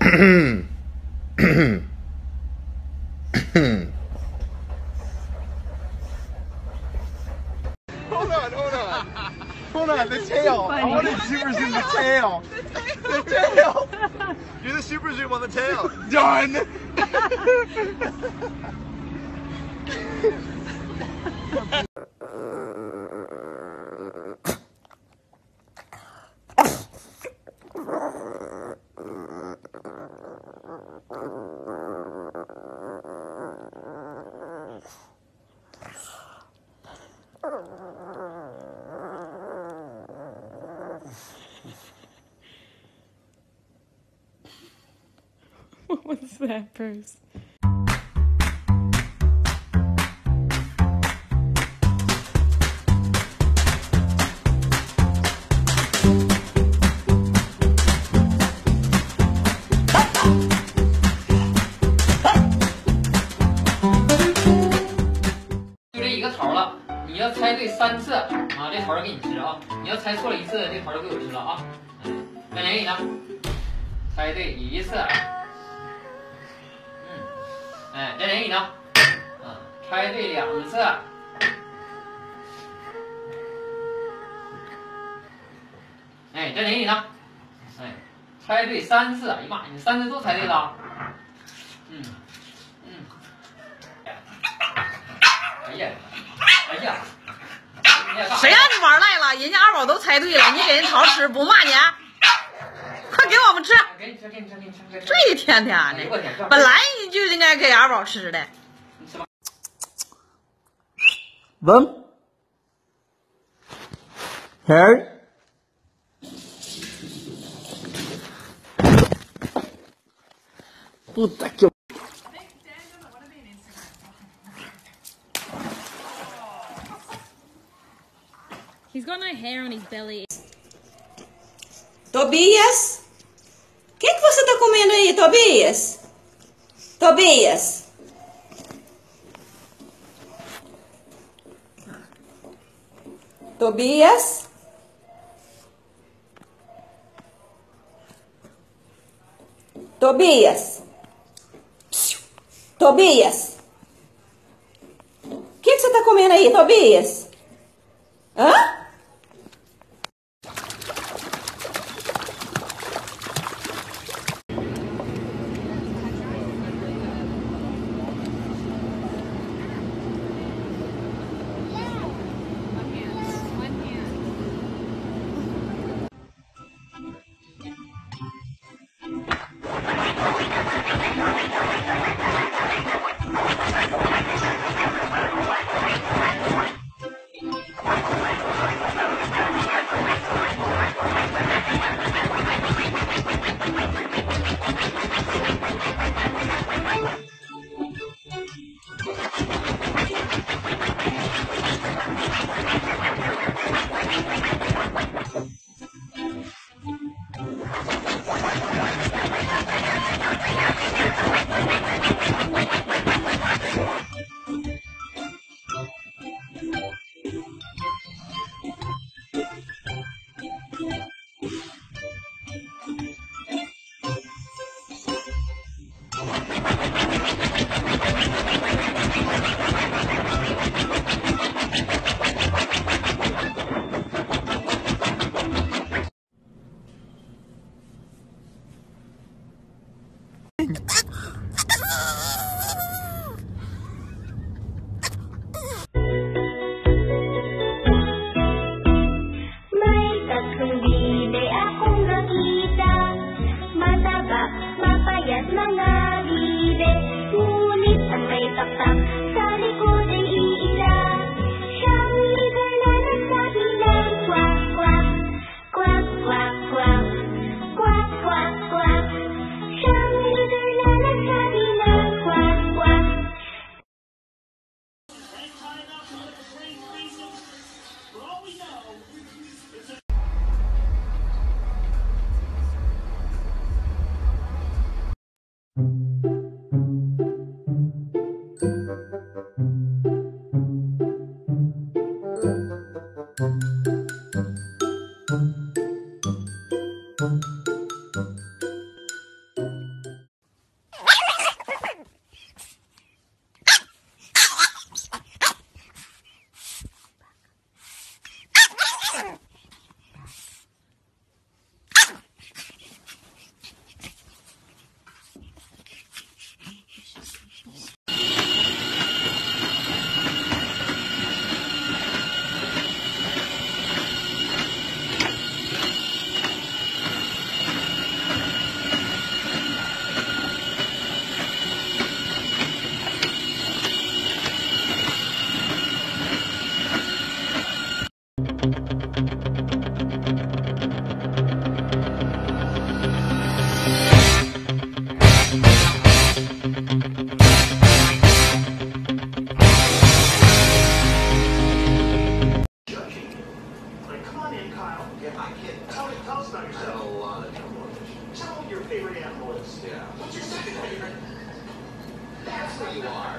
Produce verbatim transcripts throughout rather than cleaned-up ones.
Hold on, hold on. Hold on, the tail. I want to super zoom the tail. The tail. Do the super zoom on the tail. Done. What was that, Bruce? 就这一个桃了，你要猜对三次啊，这桃给你吃啊！你要猜错了一次，这桃就给我吃了啊！嗯，再来一个，猜对一次，嗯，哎，再来一个，啊，猜对两次，哎，再来一个，哎，猜对三次，哎呀妈，你三次都猜对了，嗯嗯，哎呀。哎呀， 谁让你玩赖了？人家二宝都猜对了，你给人桃吃不骂你？快给我们吃！ 给你吃，给你吃，给你吃。 这一天天的，本来你就应该给二宝吃的。 你吃吧。 One. Here. Puta que He's got no hair on his belly. Tobias? O que, que você tá comendo aí, Tobias? Tobias? Tobias? Tobias? Tobias? O que, que você tá comendo aí, Tobias? Hã? favorite animal is. Yeah. What's your second favorite? That's what you are.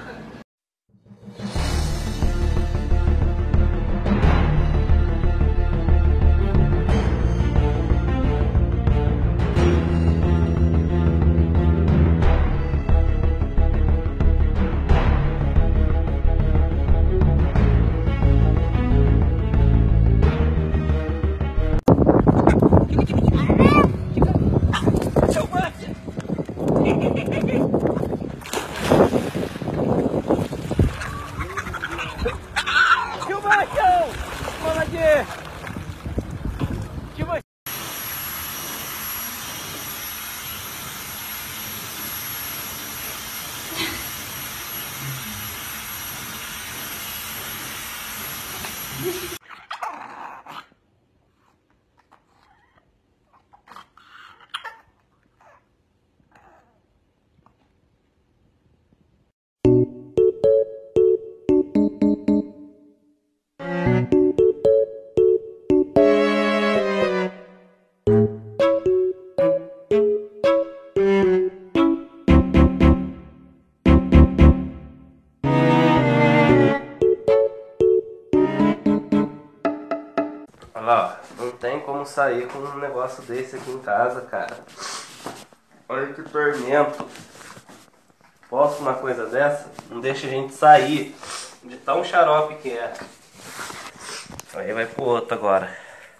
Olha lá, ó, não tem como sair com um negócio desse aqui em casa, cara. Olha que tormento. Posso uma coisa dessa? Não deixa a gente sair de tão xarope que é. Aí vai pro outro agora.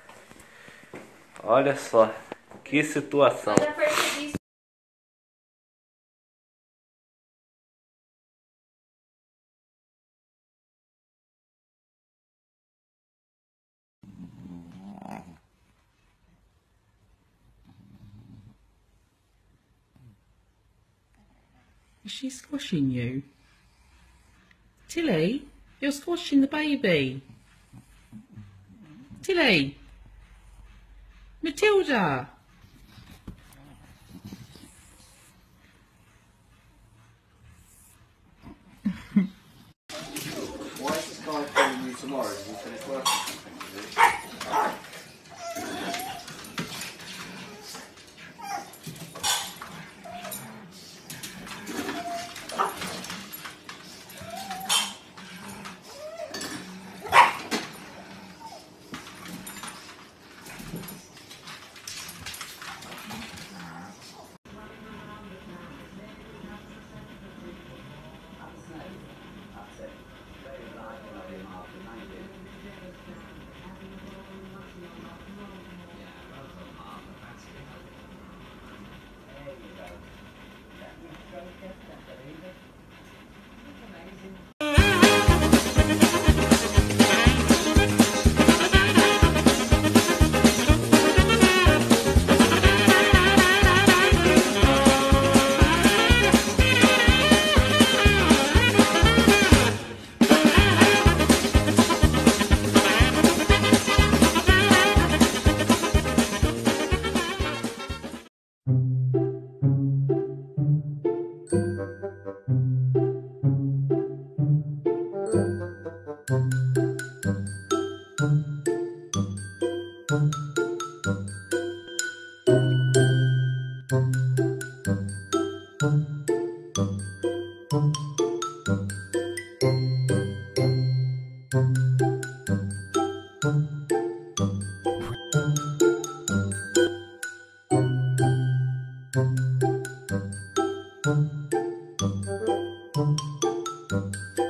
Olha só, que situação. Eu já percebi isso. Is she squashing you? Tilly, you're squashing the baby. Tilly! Matilda! Why is this guy calling you tomorrow? Did you finish working? Thank you.